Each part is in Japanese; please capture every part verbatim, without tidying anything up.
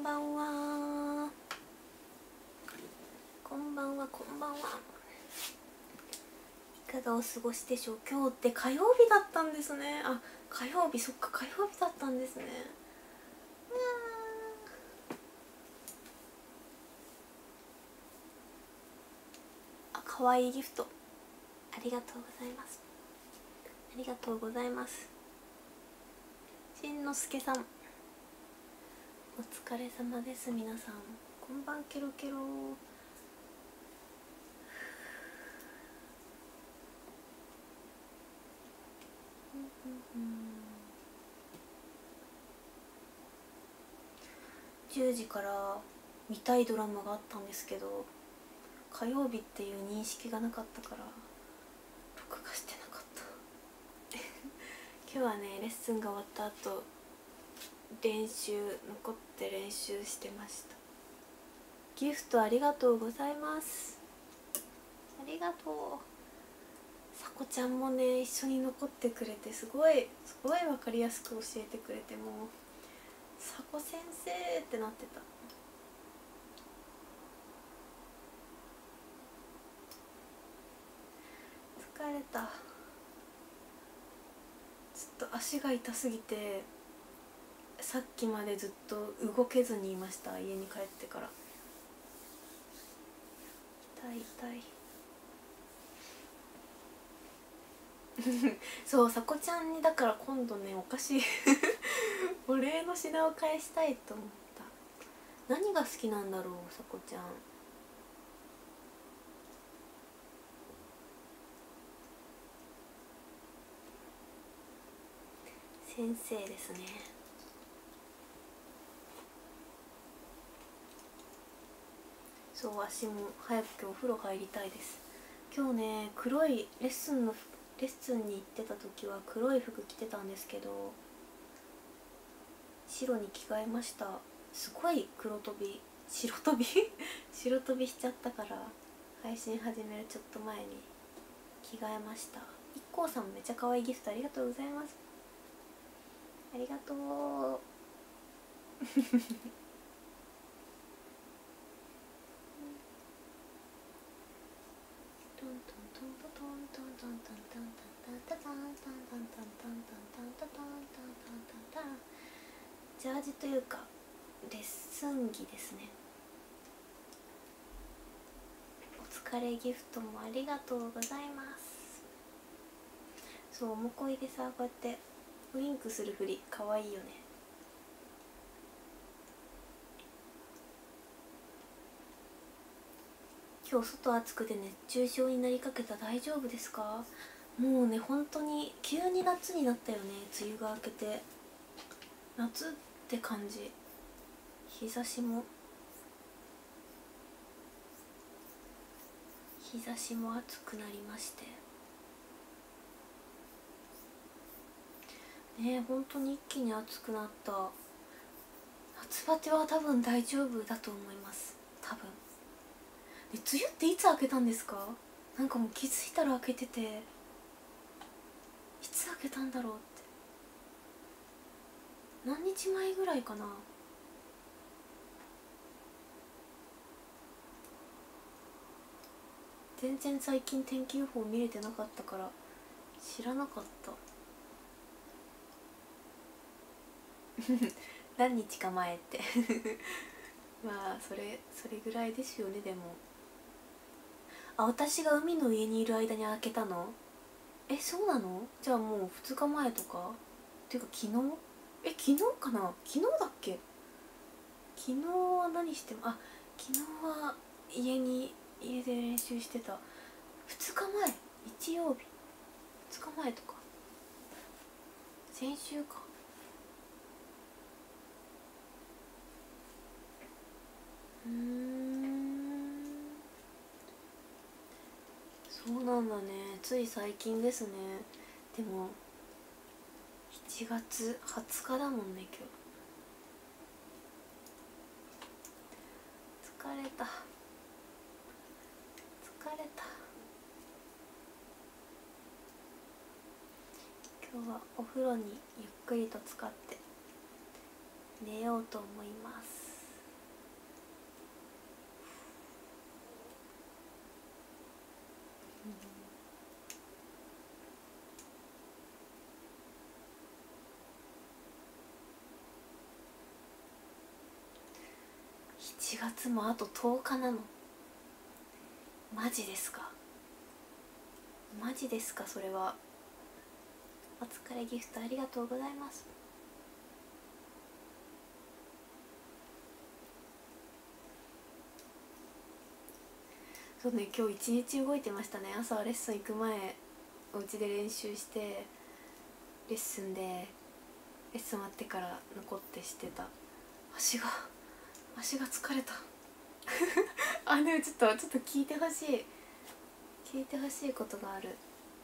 ばんは。こんばんは、こんばんは。いかがお過ごしでしょう。今日って火曜日だったんですね。あ、火曜日、そっか、火曜日だったんですね。あ、かわいいギフトありがとうございます。ありがとうございます。しんのすけさん、お疲れ様です。皆さんこんばんケロケロ。じゅうじから見たいドラマがあったんですけど、火曜日っていう認識がなかったから録画してなかった今日はね、レッスンが終わった後練習残って練習してました。ギフトありがとうございます。ありがとう。さこちゃんもね一緒に残ってくれて、すごいすごい分かりやすく教えてくれて、もうさこ先生ってなってた。疲れた。ずっと足が痛すぎてさっきまでずっと動けずにいました。家に帰ってから痛い痛いそう、さこちゃんにだから今度ね、お菓子お礼の品を返したいと思った。何が好きなんだろう、さこちゃん。先生ですね。そう、足も早く今日お風呂入りたいです。今日ね、黒いレッスンのレッスンに行ってた時は黒い服着てたんですけど、白に着替えました。すごい黒飛び白飛び白飛びしちゃったから、配信始めるちょっと前に着替えました。 イッコー さんめっちゃ可愛いギフトありがとうございます。ありがとうジャージというかレッスン着ですね。お疲れギフトもありがとうございます。そう、おもこいでさ、こうやってウインクするふりかわいいよね。今日外暑くて熱中症になりかけた。大丈夫ですか？もうね、本当に急に夏になったよね。梅雨が明けて夏って感じ。日差しも日差しも暑くなりましてね。本当に一気に暑くなった。夏バテは多分大丈夫だと思います。多分。え、梅雨っていつ明けたんですか？なんかもう気づいたら明けてて、いつ明けたんだろうって。何日前ぐらいかな。全然最近天気予報見れてなかったから知らなかった何日か前ってまあそれそれぐらいですよね。でも、あ、私が海の家にいる間に開けたの？え、そうなの？じゃあもうふつかまえとかっていうか昨日？え、昨日かな？昨日だっけ？昨日は何しても、あ、昨日は家に家で練習してた。ふつかまえ、日曜日ふつかまえとか先週か。うーん、そうなんだね。つい最近ですね。でもしちがつはつかだもんね今日。疲れた疲れた。今日はお風呂にゆっくりと浸かって寝ようと思います。 しちがつもあととおかなの？マジですか？マジですか？それは。お疲れギフトありがとうございます。そうね、今日一日動いてましたね。朝レッスン行く前お家で練習して、レッスンでレッスン終わってから残ってしてた。足が足が疲れたあ、でもちょっとちょっと聞いてほしい聞いてほしいことがある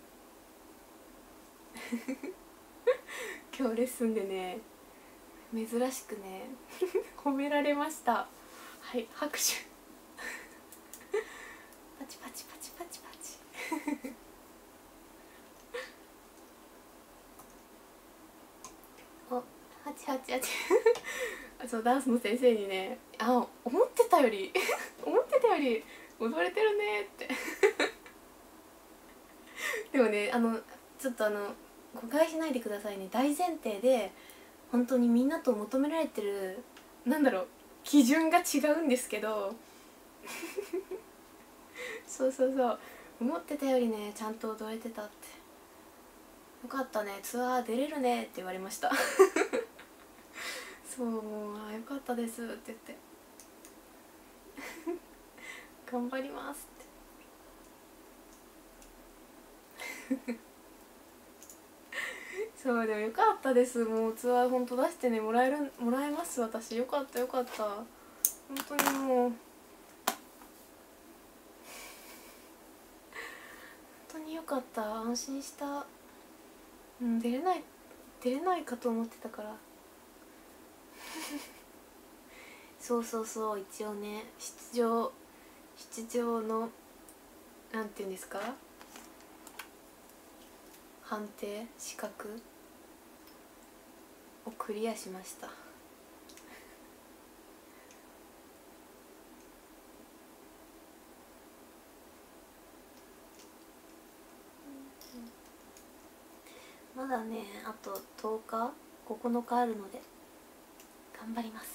今日レッスンでね、珍しくね褒められました。はい、拍手パチパチパチパチパチお、はちはちはちそう、ダンスの先生にね、あ、思ってたより思ってたより踊れてるねってでもね、あのちょっとあの誤解しないでくださいね。大前提で本当にみんなと求められてる、なんだろう、基準が違うんですけどそうそうそう、思ってたよりねちゃんと踊れてたって。よかったね、ツアー出れるねって言われましたそう、もう、あ、よかったですって言って頑張りますってそう、でもよかったです。もうツアー本当出してね、もらえるもらえます。私よかったよかった、本当にもう本当によかった、安心した。うん、出れない出れないかと思ってたからそうそうそう、一応ね、出場出場のなんていうんですか、判定資格をクリアしましたまだね、あととおかここのかあるので頑張ります。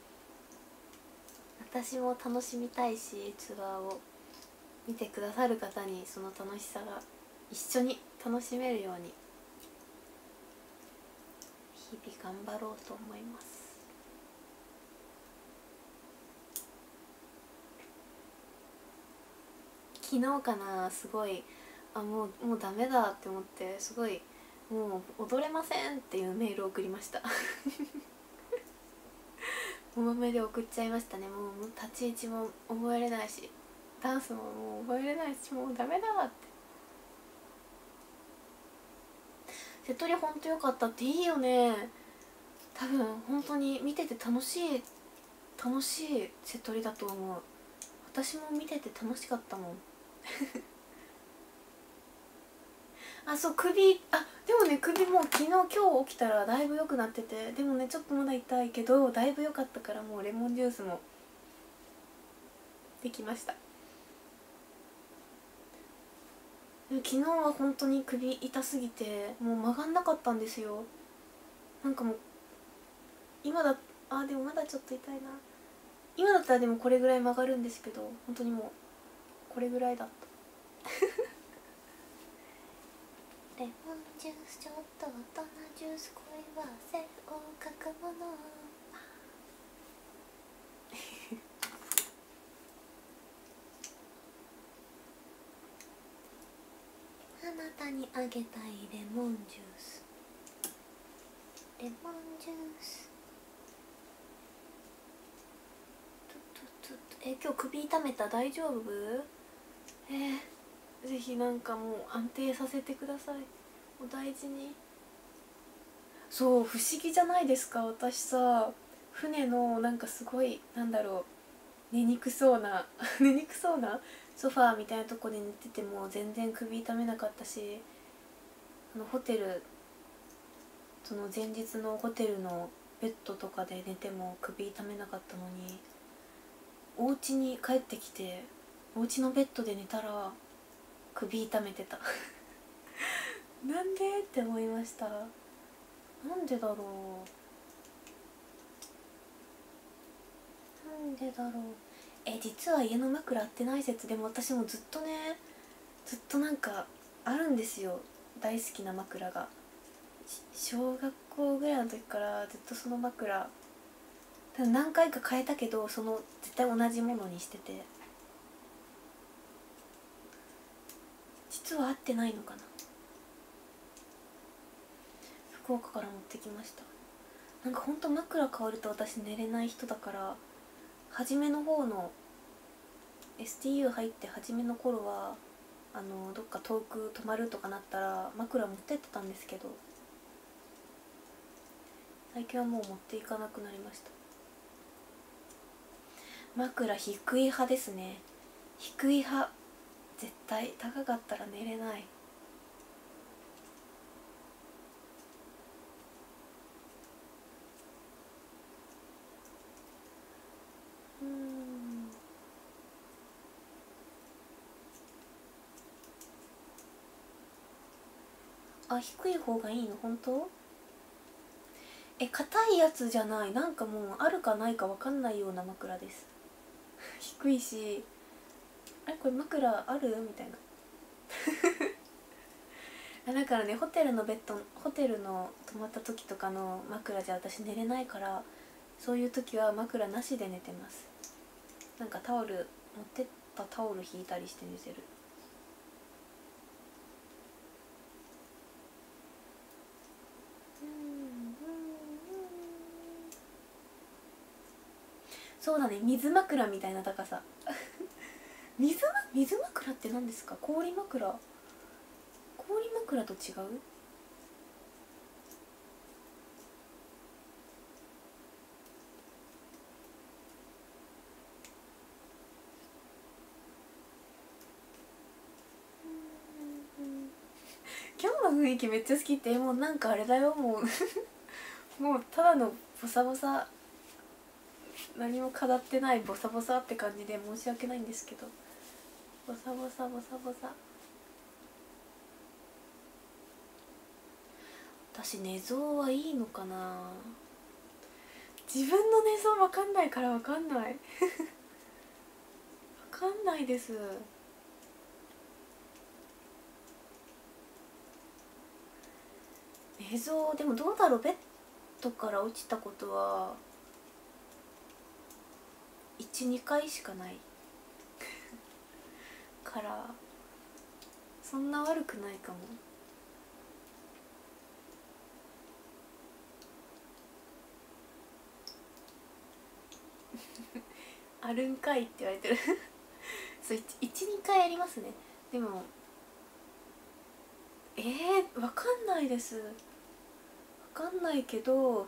私も楽しみたいし、ツアーを見てくださる方にその楽しさが一緒に楽しめるように日々頑張ろうと思います。昨日かな、すごい、あ、もうもうダメだって思って、すごいもう踊れませんっていうメールを送りました重めで送っちゃいましたね。もう立ち位置も覚えれないし、ダンスももう覚えれないし、もうダメだって。瀬戸りほんとよかったって。いいよね、多分本当に見てて楽しい楽しい瀬戸りだと思う。私も見てて楽しかったもんあ、そう、首、あ、でもね、首も昨日今日起きたらだいぶ良くなってて、でもねちょっとまだ痛いけどだいぶ良かったから、もうレモンジュースもできました。昨日は本当に首痛すぎてもう曲がんなかったんですよ。なんかもう今だ、あ、でもまだちょっと痛いな。今だったらでもこれぐらい曲がるんですけど、本当にもうこれぐらいだったレモンジュースちょっと大人ジュース恋は汗をかくものあなたにあげたいレモンジュース、レモンジュース。え、今日首痛めた？大丈夫？えー、ぜひなんかもう安定させてください。お大事に。そう、不思議じゃないですか。私さ、船のなんかすごい、なんだろう、寝にくそうな寝にくそうなソファーみたいなとこで寝てても全然首痛めなかったし、あのホテル、その前日のホテルのベッドとかで寝ても首痛めなかったのに、お家に帰ってきてお家のベッドで寝たら首痛めてたなんでって思いました。なんでだろう、ななんでだろう。え実は家の枕合ってない説。でも私もずっとねずっとなんかあるんですよ、大好きな枕が。小学校ぐらいの時からずっとその枕何回か変えたけど、その絶対同じものにしてて、実は合ってないのかな。福岡から持ってきました。なんかほんと枕変わると私寝れない人だから、初めの方の エスティーユー 入って初めの頃はあのどっか遠く泊まるとかなったら枕持ってってたんですけど、最近はもう持っていかなくなりました。枕低い派ですね。低い派。絶対高かったら寝れない。うーんあ、低い方がいいの本当？え、硬いやつじゃない。なんかもうあるかないか分かんないような枕です。低いし、あれこれ枕あるみたいな。だからね、ホテルのベッドホテルの泊まった時とかの枕じゃ私寝れないから、そういう時は枕なしで寝てます。なんかタオル持ってったタオル引いたりして寝てる。そうだね、水枕みたいな高さ。水水枕って何ですか？氷枕。氷枕と違う？今日の雰囲気めっちゃ好きって。もうなんかあれだよ、もうもうただのボサボサ、何も飾ってないボサボサって感じで申し訳ないんですけど、ボサボサボサボサ。私寝相はいいのかな。自分の寝相わかんないからわかんないわかんないです。寝相でもどうだろう。ベッドから落ちたことはいち、にかいしかないからそんな悪くないかも。あるんかいって言われてるそう、いち、にかいありますね。でもえー、わかんないです。わかんないけど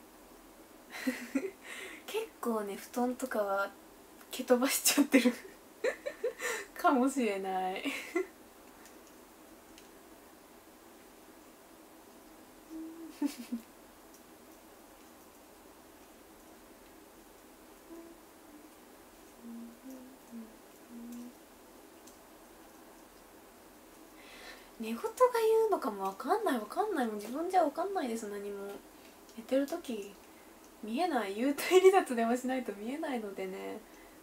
結構ね、布団とかは蹴飛ばしちゃってるかもしれない寝言が言うのかもわかんないわかんない。もう自分じゃわかんないです。何も寝てる時見えない。幽体離脱でもしないと見えないのでね。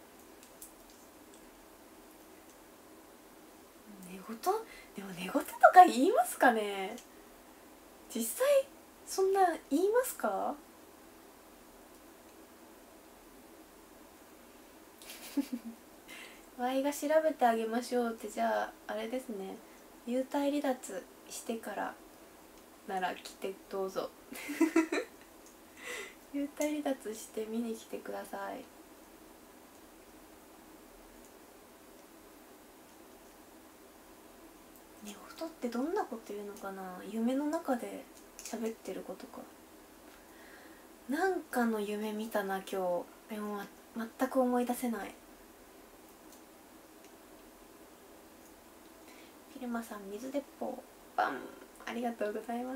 寝言でも寝言とか言いますかね。実際そんな言いますかワイが調べてあげましょうって。じゃああれですね、幽体離脱してからなら来てどうぞ幽体離脱して見に来てください。寝言ってどんなこと言うのかな。夢の中で喋ってることか。なんかの夢見たな今日。でも、ま、全く思い出せない。ピルマさん水鉄砲バン、ありがとうございます。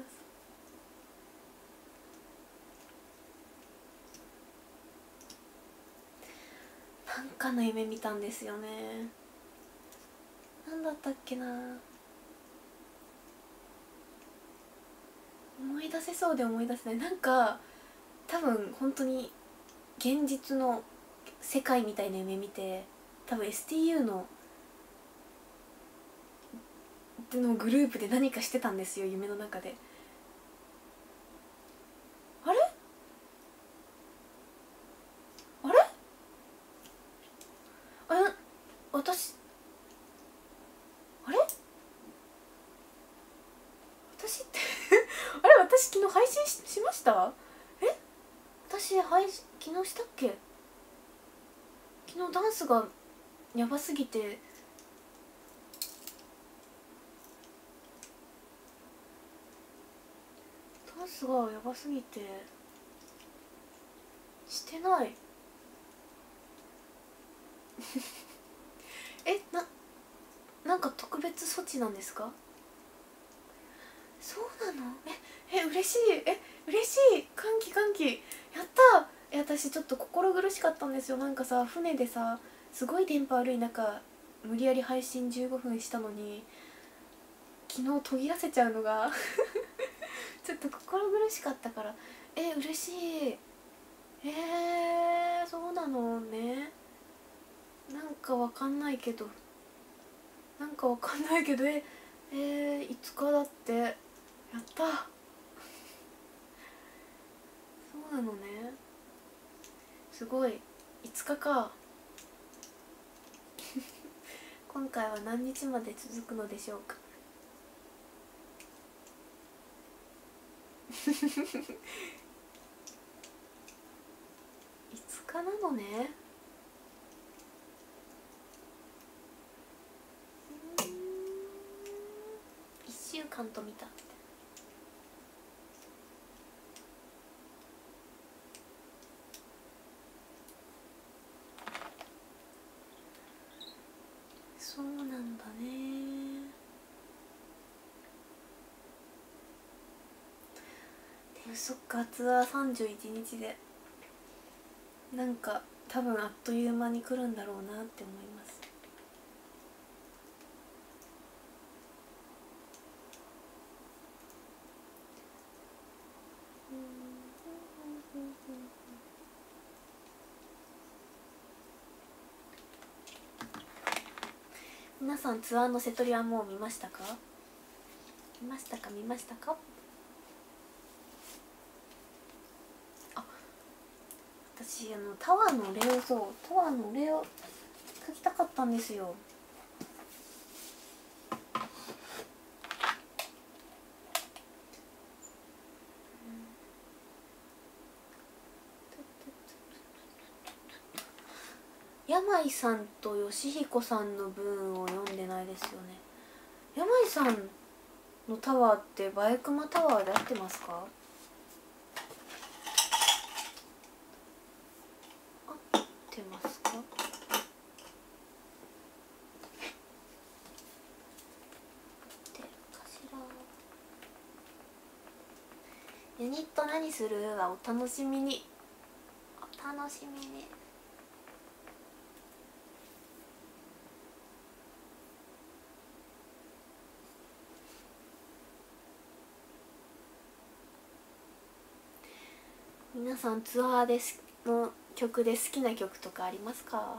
なんかの夢見たんですよね。なんだったっけな。思い出せそうで思い出せない。なんか多分本当に現実の世界みたいな夢見て、多分 エスティーユー ののグループで何かしてたんですよ、夢の中で。あれあれあれ私あれ私ってあれ私昨日配信 し, しましたえ私配信昨日したっけ。昨日ダンスがやばすぎて、ダンスがやばすぎてしてないえななんか特別措置なんですか。そうなの。ええ嬉しい。え嬉しい。歓喜歓喜。やった。え私ちょっと心苦しかったんですよ。なんかさ、船でさ、すごい電波悪い中無理やり配信じゅうごふんしたのに、昨日途切らせちゃうのがちょっと心苦しかったから。え嬉しい。えー、そうなのね。なんかわかんないけどなんかわかんないけどええー、いつかだって。やったそうなのね。すごい。いつかか今回は何日まで続くのでしょうかいつかなのね。いっしゅうかんと見た。そうなんだね。でもそっか、ツアーさんじゅういちにちでなんか多分あっという間に来るんだろうなって思います。皆さんツアーの瀬戸りはもう見ましたか見ましたか見ましたか。あ私あのタワーの礼をそうタワーの礼を書きたかったんですよ。山井さんと義彦さんの文を読んでないですよね。山井さんのタワーってバイクマタワーで合ってますか。合ってますか。ユニット何するはお楽しみに。お楽しみに。皆さんツアーですの曲で好きな曲とかありますか。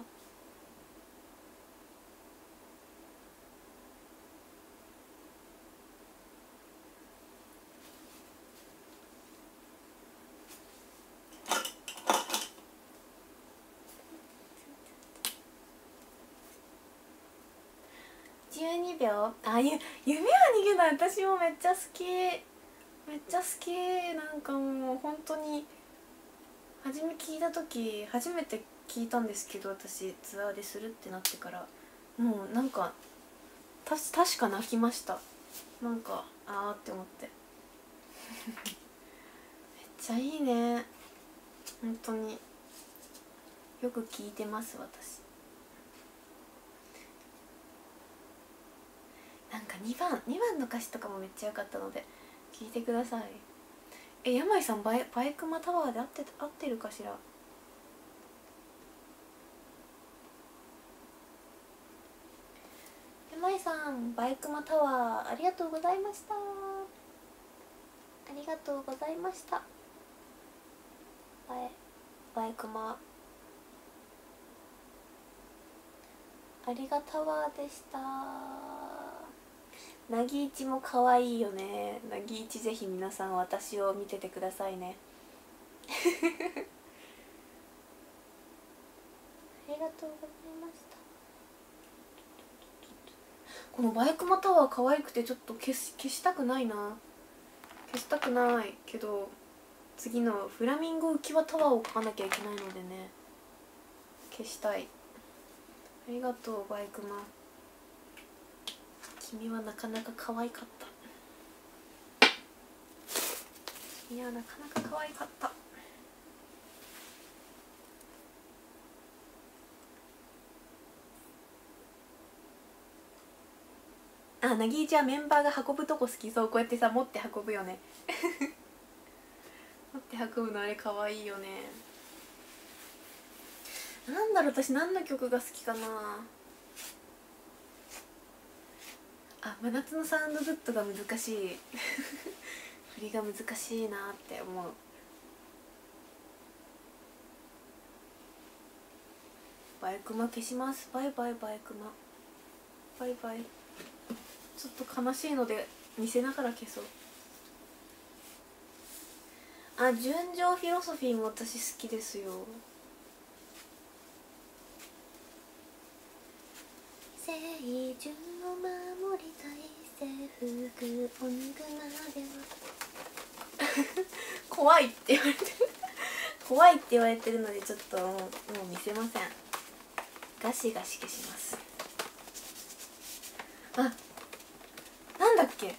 じゅうにびょう。あゆ夢は逃げない。私もめっちゃ好き。めっちゃ好き。なんかもう本当に初め聞いた時初めて聞いたんですけど、私ツアーでするってなってからもうなんかた確か泣きました。なんかあーって思ってめっちゃいいね。本当によく聞いてます私。なんかにばんにばんの歌詞とかもめっちゃ良かったので聞いてください。え山井さんバイバイクマタワーで合って合ってるかしら。山井さんバイクマタワーありがとうございました。ありがとうございました。バイバイクマありがタワーでした。なぎいちも可愛いよね。なぎいちぜひ皆さん私を見ててくださいね。ありがとうございました。このバイクマタワー可愛くてちょっと消し消したくないな。消したくないけど次のフラミンゴ浮き輪タワーを描かなきゃいけないのでね、消したい。ありがとうバイクマ、君はなかなか可愛かった。君はなかなか可愛かった。あ、なぎいちはメンバーが運ぶとこ好きそう。こうやってさ持って運ぶよね持って運ぶのあれ可愛いよね。なんだろう、私何の曲が好きかなあ、真夏のサウンドグッドが難しい振りが難しいなって思う。バイクマ消します。バイバイバイクマ、バイバイ。ちょっと悲しいので見せながら消そう。あ、純情フィロソフィーも私好きですよ。清純を守りたい制服を脱ぐまでは怖いって言われてる怖いって言われてるのでちょっともう、もう見せません。ガシガシ消します。あ、なんだっけ、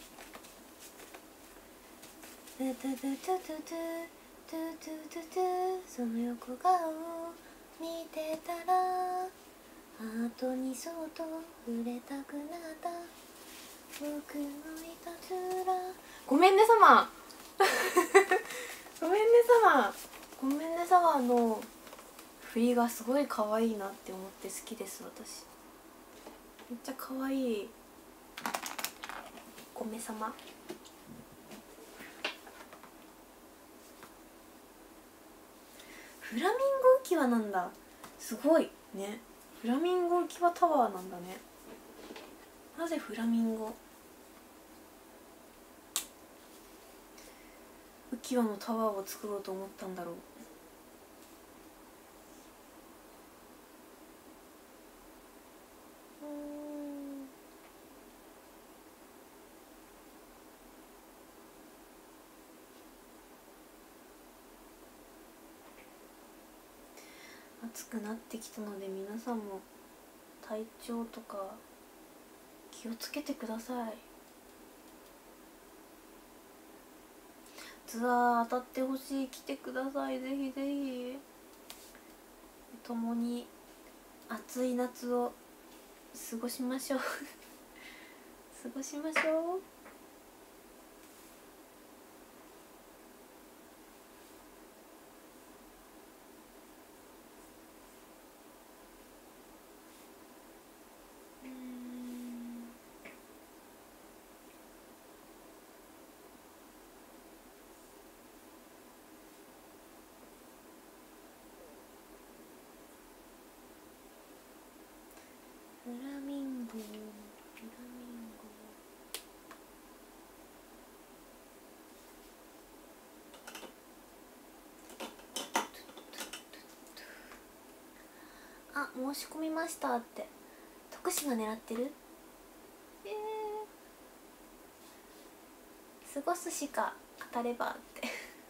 トゥトゥトゥトゥトゥトゥトゥトゥトゥ、その横顔見てたらハートにそっと触れたくなった僕のいたずら。ごめんね様ごめんね様ごめんね様の振りがすごい可愛いなって思って好きです。私めっちゃ可愛い。ごめん様。フラミンゴ浮き輪なんだ、すごいね。フラミンゴ浮き輪タワーなんだね。なぜフラミンゴ浮き輪のタワーを作ろうと思ったんだろう。暑くなってきたので皆さんも体調とか気をつけてください。ツアー当たってほしい。来てください、ぜひぜひ。共に暑い夏を過ごしましょう過ごしましょう。フラミンゴ、フラミンゴ。あ、申し込みましたって。徳島狙ってる？えー、過ごすしか当たればって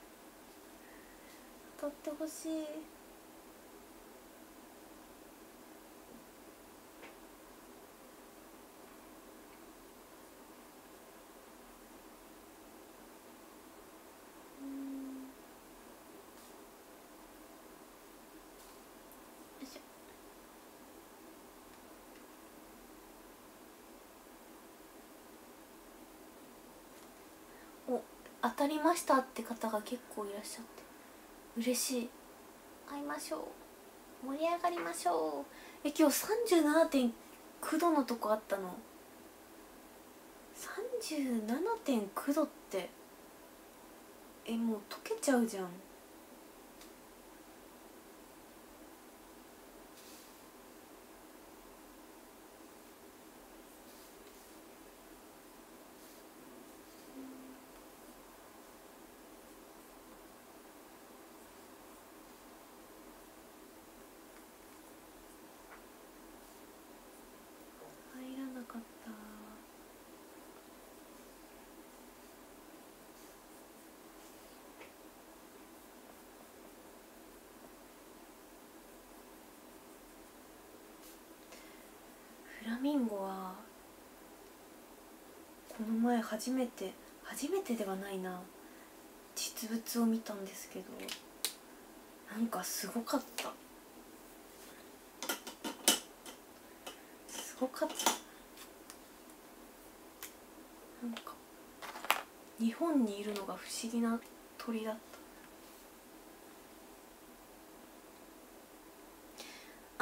当たってほしい。お、当たりましたって方が結構いらっしゃって嬉しい。会いましょう、盛り上がりましょう。え、今日 さんじゅうななてんきゅう 度のとこあったの。 さんじゅうななてんきゅう 度ってえ、もう溶けちゃうじゃん。 フラミンゴはこの前初めて初めてではないな、実物を見たんですけど、なんかすごかった、すごかった。なんか日本にいるのが不思議な鳥だった。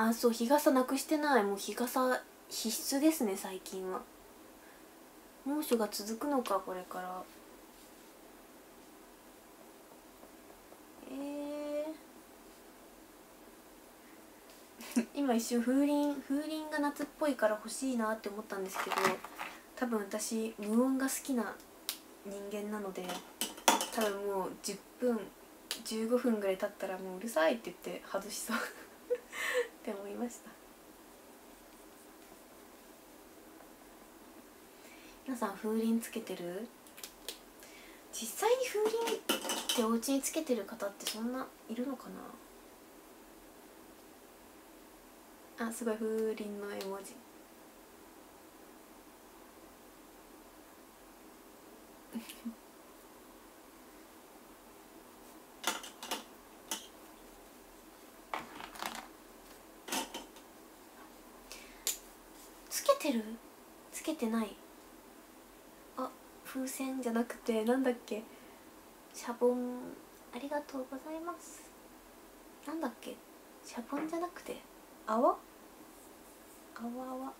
あ、そう、日傘なくしてない。もう日傘必須ですね最近は。猛暑が続くのかこれから。えー、今一瞬風鈴風鈴が夏っぽいから欲しいなって思ったんですけど、多分私無音が好きな人間なので、多分もうじゅっぷんじゅうごふんぐらい経ったらもううるさいって言って外しそうって思いました。皆さん風鈴つけてる？実際に風鈴ってお家につけてる方ってそんないるのかな。あ、すごい風鈴の絵文字つけてる？つけてない。あ、風船じゃなくてなんだっけ、シャボン、ありがとうございます。なんだっけ、シャボンじゃなくて泡泡泡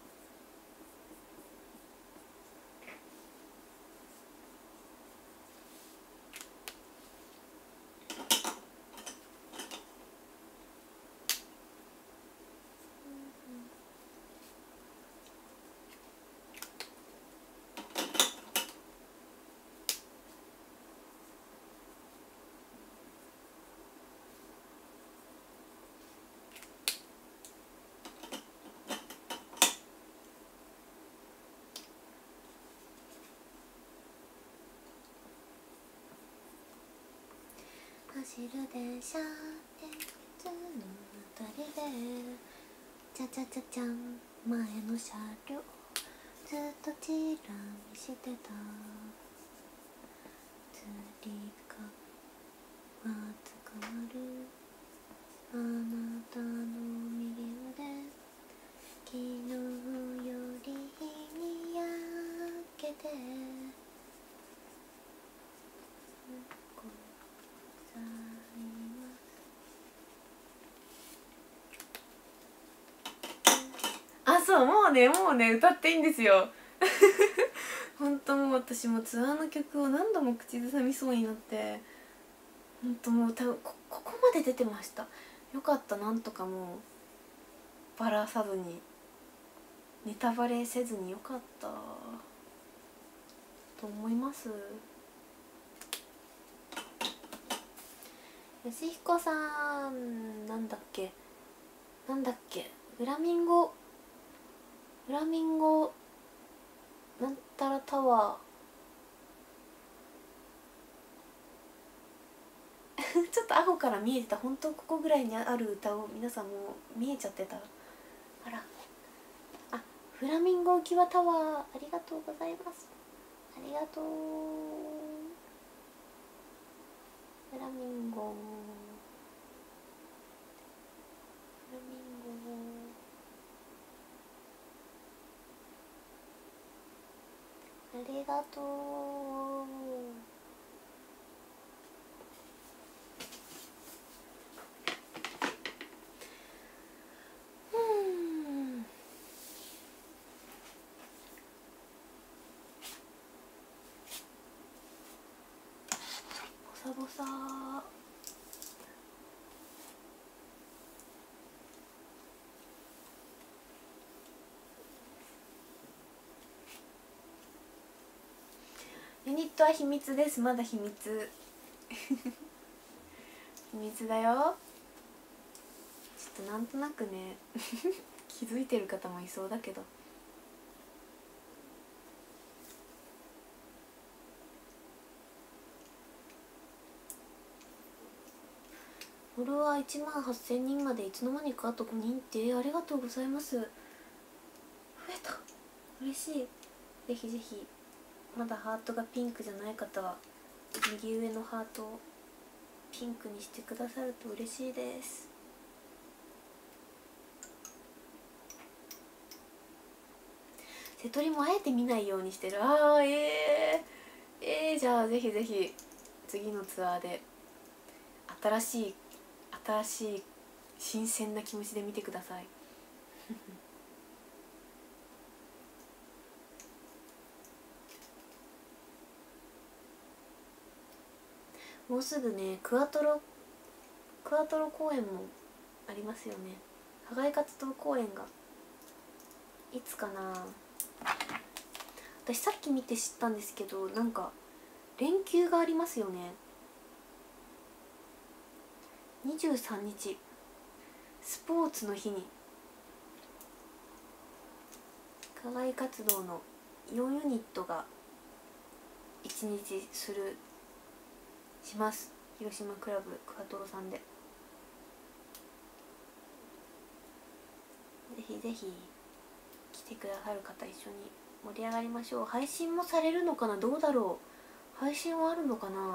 走る電車で別のあたりでチャチャチャチャン、前の車両ずっとチラ見してた。釣りかは捕まるあなたの右腕、昨日より日に焼けてあ、そう、もうねもうね歌っていいんですよ本当もう私もツアーの曲を何度も口ずさみそうになって、本当もう多分 こ, ここまで出てました。よかった、なんとかもうバラさずにネタバレせずによかったと思います。よしひこさん、なんだっけなんだっけフラミンゴフラミンゴなんたらタワーちょっとアホから見えてた。本当ここぐらいにある歌を皆さんもう見えちゃってた。あら、あ、フラミンゴ浮き輪タワー、ありがとうございます。ありがとう。フラミンゴフラミンゴありがとう。うんボサボサユニットは秘密です。まだ秘密秘密だよ。ちょっとなんとなくね気づいてる方もいそうだけど、フォロワーいちまんはっせんにんまでいつの間にかあとごにんってありがとうございます。増え嬉しい。ぜひぜひまだハートがピンクじゃない方は右上のハートをピンクにしてくださると嬉しいです。瀬戸りもあえて見ないようにしてる。あーえー、えー、じゃあぜひぜひ次のツアーで新しい新しい新鮮な気持ちで見てください。もうすぐねクワトロクワトロ公演もありますよね。課外活動公演がいつかな。私さっき見て知ったんですけど、なんか連休がありますよね。にじゅうさんにちスポーツの日に課外活動のよんユニットがいちにちするします。広島クラブクワトロさんでぜひぜひ来てくださる方一緒に盛り上がりましょう。配信もされるのかな、どうだろう。配信はあるのかな、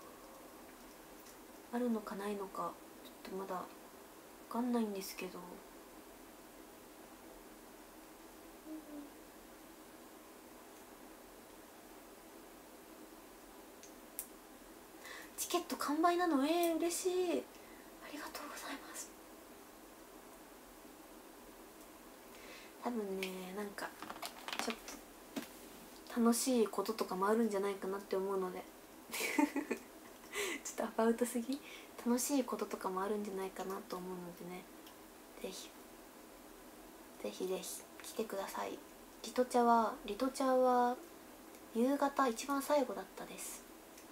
あるのかないのかちょっとまだ分かんないんですけど、チケット完売なの。えー、嬉しい。ありがとうございます。多分ねなんかちょっと楽しいこととかもあるんじゃないかなって思うのでちょっとアバウトすぎ、楽しいこととかもあるんじゃないかなと思うのでね、ぜひぜひぜひ来てください。リト茶はリト茶は夕方一番最後だったです。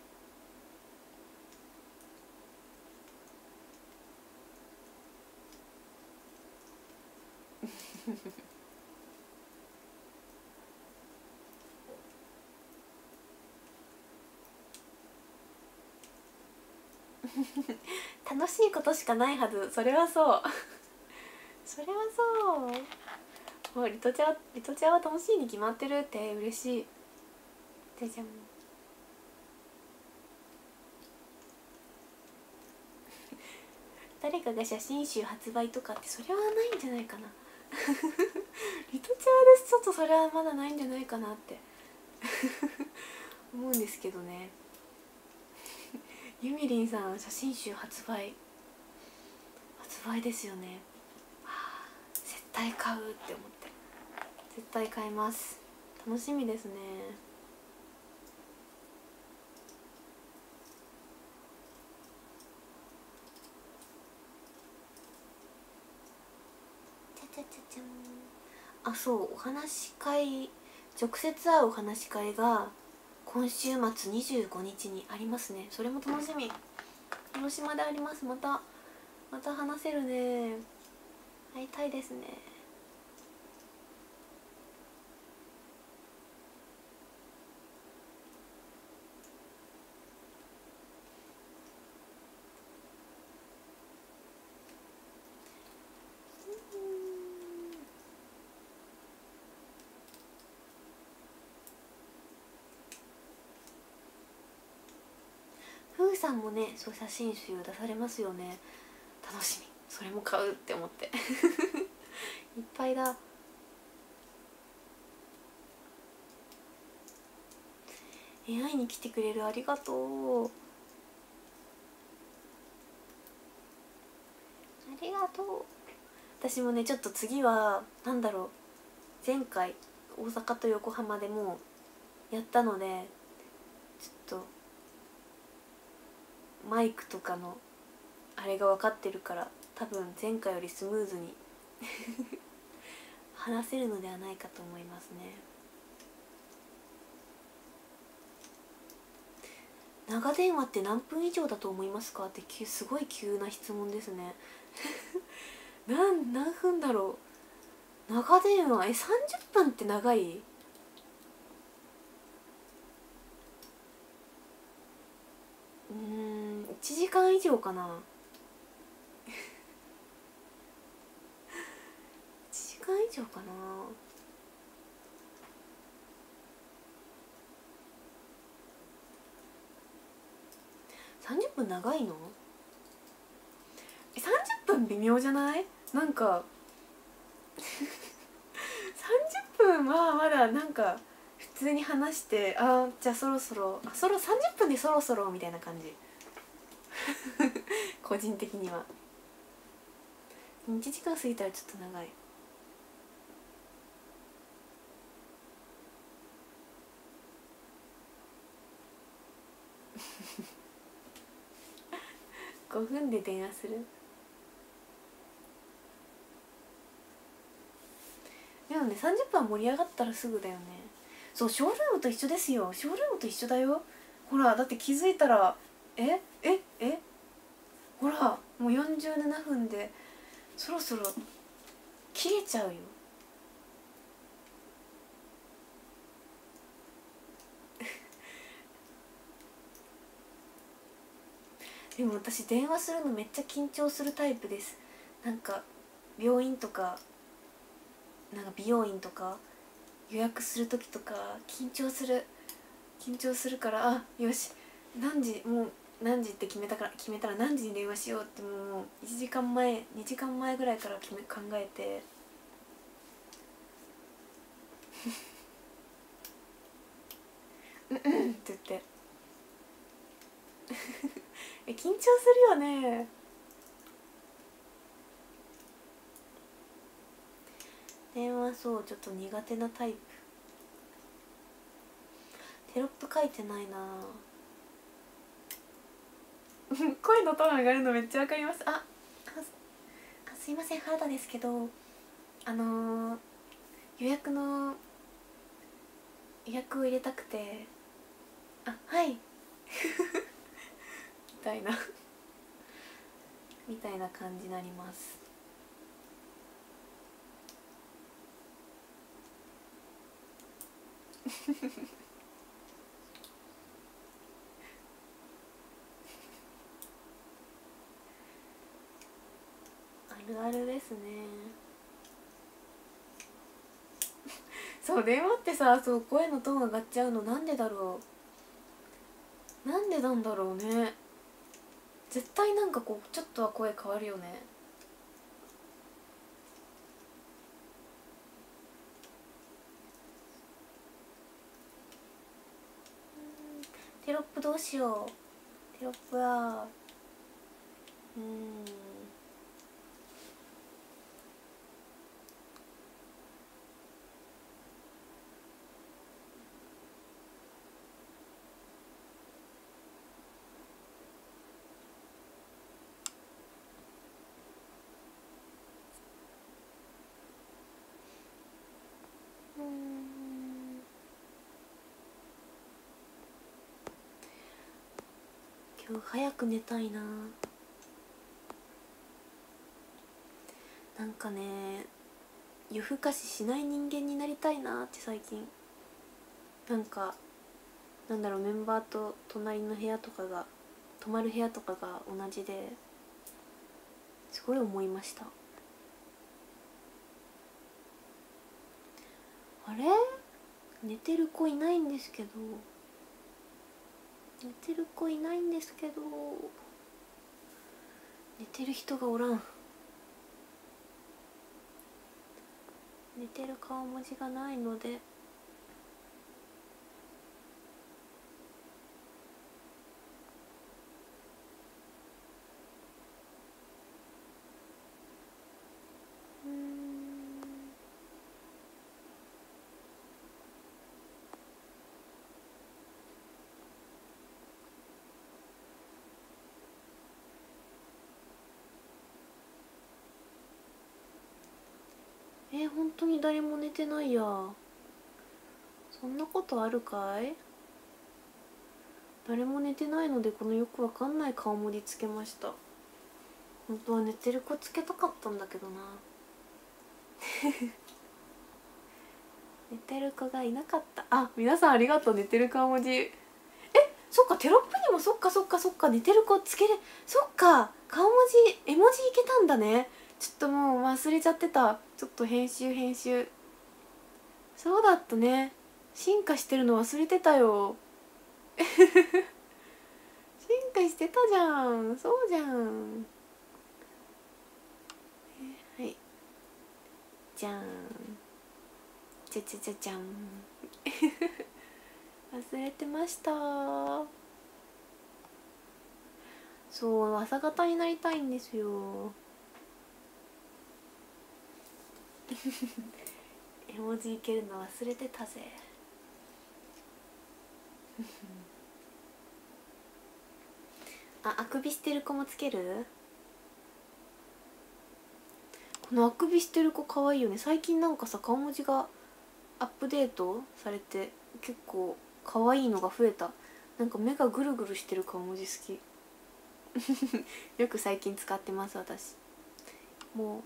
楽しいことしかないはず。それはそうそれはそう。もうリトちゃんリトちゃんは楽しいに決まってるって嬉しい。じゃじゃん誰かが写真集発売とかってそれはないんじゃないかなリトちゃんですちょっとそれはまだないんじゃないかなって思うんですけどねゆみりんさん写真集発売発売ですよね。はあ、絶対買うって思って絶対買います。楽しみですね。ちゃちゃちゃちゃん。あ、そうお話し会直接会うお話し会が今週末にじゅうごにちにありますね。それも楽しみ。広島であります。またまた話せるね。会いたいですね。ふうさんもねそう写真集出されますよね。楽しみ。それも買うって思っていっぱいだ。え会いに来てくれるありがとう。ありがとう。私もねちょっと次はなんだろう、前回大阪と横浜でもうやったのでちょっとマイクとかのあれが分かってるから多分前回よりスムーズに話せるのではないかと思いますね。長電話って何分以上だと思いますかってすごい急な質問ですね何何分だろう。長電話えさんじゅっぷんって長い。うーんいちじかん以上かな。いちじかん以上かな。 さんじゅっぷん長いの？えさんじゅっぷん微妙じゃない？なんかさんじゅっぷんはまだなんか普通に話して、あじゃあそろそろ、あそろさんじゅっぷんでそろそろみたいな感じ個人的にはいちじかん過ぎたらちょっと長い。ごふんで電話する。でもねさんじゅっぷんは盛り上がったらすぐだよね。そうショールームと一緒ですよ。ショールームと一緒だよ。ほらだって気づいたらえええほらもうよんじゅうななふんでそろそろ切れちゃうよ。でも私電話するのめっちゃ緊張するタイプです。なんか病院とかなんか美容院とか予約する時とか緊張する緊張するから、あよし何時もう何時って決めたから決めたら何時に電話しようってもういちじかんまえにじかんまえぐらいから決め考えてうんうんって言ってえ緊張するよね。電話そうちょっと苦手なタイプ。テロップ書いてないな声のトーン上がるのめっちゃわかります。ああすいません原田ですけどあのー、予約の予約を入れたくて、あはいみたいなみたいな感じになりますあるあるですねそう電話ってさそう声のトーン上がっちゃうのなんでだろう。なんでなんだろうね。絶対なんかこうちょっとは声変わるよね。テロップどうしよう。テロップはうん今日早く寝たいな。なんかね夜更かししない人間になりたいなって最近なんかなんだろうメンバーと隣の部屋とかが泊まる部屋とかが同じですごい思いました。あれ寝てる子いないんですけど寝てる子いないんですけど寝てる人がおらん。寝てる顔文字がないのでうーんえー、本当に誰も寝てないや。そんなことあるかい。誰も寝てないのでこのよくわかんない顔文字つけました。本当は寝てる子つけたかったんだけどな寝てる子がいなかった。あ皆さんありがとう。寝てる顔文字えそっかテロップにもそっかそっかそっか寝てる子つけれそっか顔文字絵文字いけたんだね。ちょっともう忘れちゃってた。ちょっと編集編集そうだったね。進化してるの忘れてたよ進化してたじゃん。そうじゃん。はい、じゃん。じゃじゃじゃじゃん。忘れてました。そう朝方になりたいんですよ。絵文字いけるの忘れてたぜ。あ、あくびしてる子もつける。このあくびしてる子かわいいよね。最近なんかさ顔文字がアップデートされて結構かわいいのが増えた。なんか目がぐるぐるしてる顔文字好き。よく最近使ってます私。も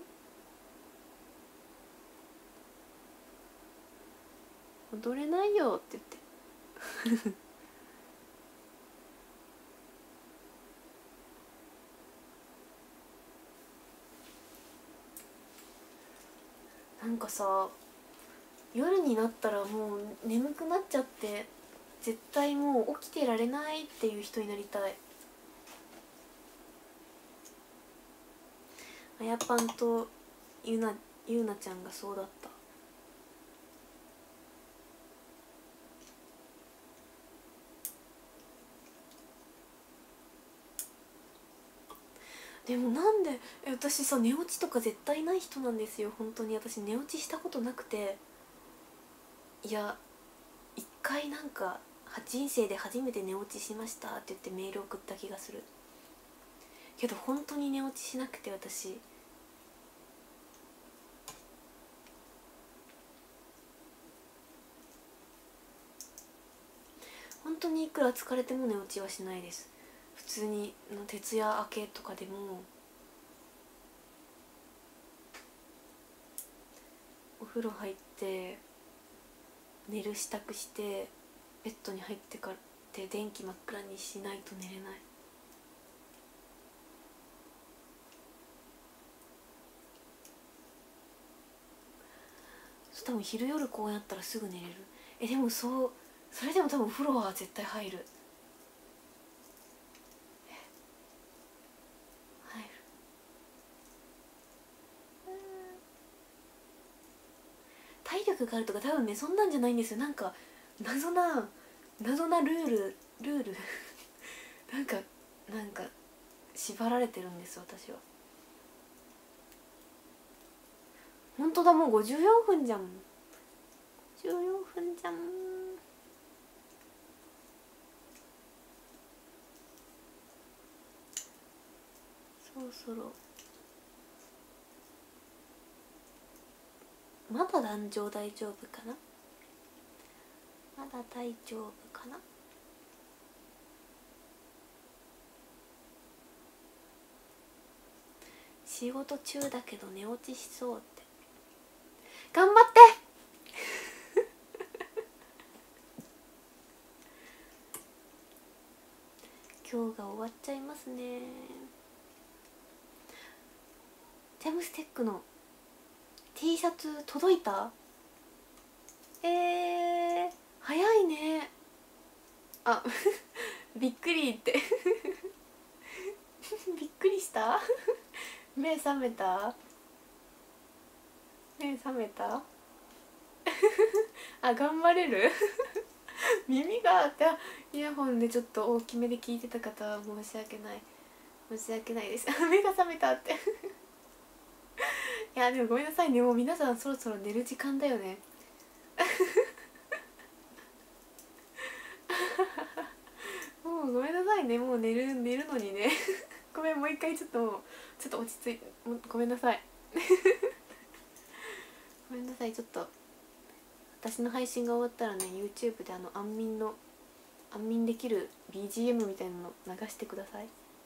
う踊れないよって言って。なんかさ夜になったらもう眠くなっちゃって絶対もう起きてられないっていう人になりたい。あやぱんとゆなゆうなちゃんがそうだった。でもなんでえ私さ寝落ちとか絶対ない人なんですよ。本当に私寝落ちしたことなくて、いや一回なんか人生で初めて寝落ちしましたって言ってメール送った気がするけど本当に寝落ちしなくて私。本当にいくら疲れても寝落ちはしないです。普通に徹夜明けとかでもお風呂入って寝る支度してベッドに入ってからって電気真っ暗にしないと寝れない。多分昼夜こうやったらすぐ寝れる。えでもそうそれでも多分お風呂は絶対入る。入る。体力があるとか多分ねそんなんじゃないんですよ。なんか謎な謎なルールルールなんかなんか縛られてるんです私は。本当だもうごじゅうよんふんじゃん。じゅうよんふんじゃん。そろそろまだ壇上大丈夫かな。まだ大丈夫かな。仕事中だけど寝落ちしそうって。頑張って今日が終わっちゃいますね。ジャムステックの T シャツ届いた。えー、早いね。あびっくりってびっくりした目覚めた目覚めたあ頑張れる耳がってイヤホンでちょっと大きめで聞いてた方は申し訳ない申し訳ないです目が覚めたっていやでもごめんなさいね、もう皆さんそろそろ寝る時間だよねもうごめんなさいね、もう寝る寝るのにねごめん、もう一回ちょっともうちょっと落ち着いて、ごめんなさいごめんなさい。ちょっと私の配信が終わったらね YouTube であの安眠の安眠できる ビージーエム みたいなの流してください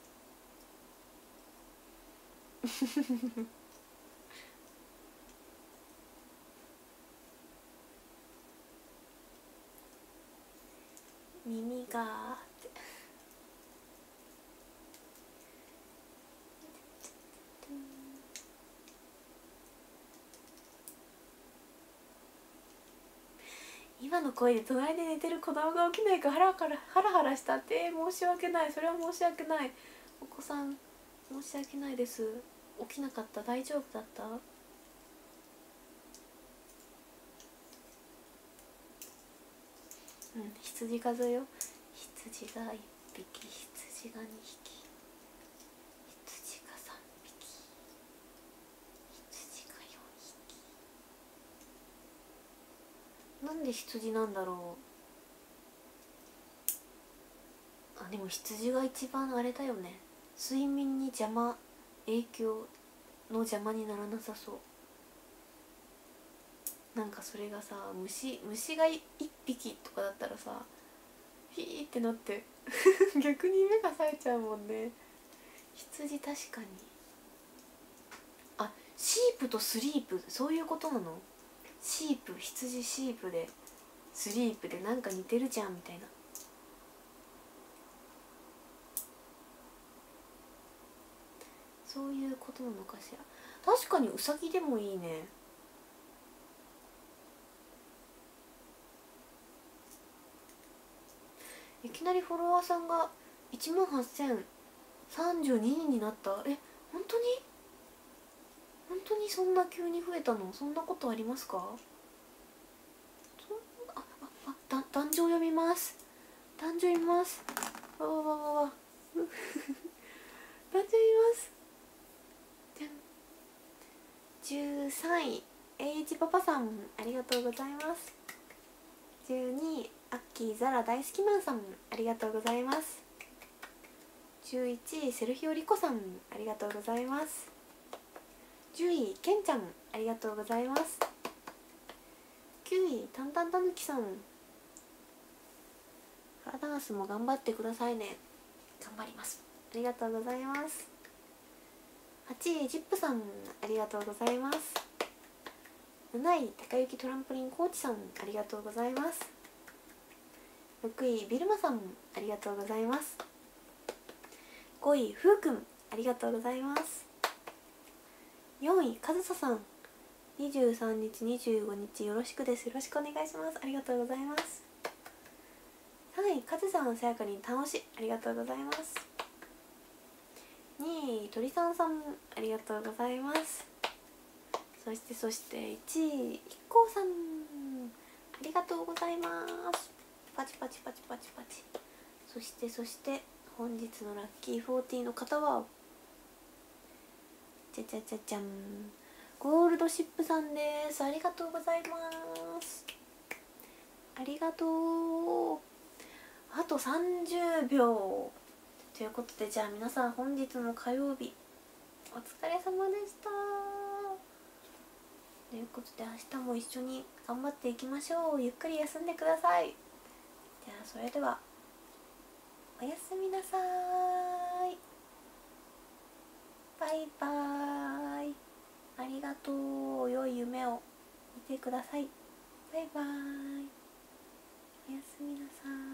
耳がーって岩今の声で隣で寝てる子供が起きないかハラハラハラハラしたって、申し訳ない、それは申し訳ない。お子さん申し訳ないです。起きなかった？大丈夫だった？うん、羊数よ。羊がいっぴき、羊がにひき、羊がさんびき、羊がよんひき。なんで羊なんだろう。あ、でも羊が一番あれだよね、睡眠に邪魔、影響の邪魔にならなさそう。なんかそれがさ、虫虫がいっぴきとかだったらさ、ヒーってなって逆に目が冴えちゃうもんね。羊確かに。あ、シープとスリープ、そういうことなの？シープ、羊シープでスリープでなんか似てるじゃんみたいな。そういうことなのかしら。確かにウサギでもいいね。いきなりフォロワーさんがいちまんはっせんさんじゅうににんになった。え、本当に本当にそんな急に増えたの？そんなことありますか？あああ、だ壇上読みます。壇上読みます。わわわわわ壇上読みます。じゃん。じゅうさんいエイジパパさん、ありがとうございます。じゅうにいアッキーザラ大好きマンさん、ありがとうございます。じゅういちいセルヒオリコさん、ありがとうございます。じゅういケンちゃん、ありがとうございます。きゅういタンタンタヌキさん、フラダンスも頑張ってくださいね。頑張ります。ありがとうございます。はちいジップさん、ありがとうございます。なない高雪トランポリンコーチさん、ありがとうございます。ろくいビルマさん、ありがとうございます。ごいふうくん、ありがとうございます。よんいかずささん、にじゅうさんにちにじゅうごにちよろしくです。よろしくお願いします。ありがとうございます。さんいかずさんさやかに楽しい、ありがとうございます。にい鳥さんさん、ありがとうございます。そしてそしていちいひっこうさん、ありがとうございます。パチパチパチパチパチ。そしてそして本日のラッキーフォーティーの方はじゃじゃじゃじゃん、ゴールドシップさんです。ありがとうございます。ありがとう。あとさんじゅうびょうということで、じゃあ皆さん本日の火曜日お疲れ様でした。ということで明日も一緒に頑張っていきましょう。ゆっくり休んでください。じゃあそれではおやすみなさい。バイバーイ。ありがとう。良い夢を見てください。バイバーイ。おやすみなさい。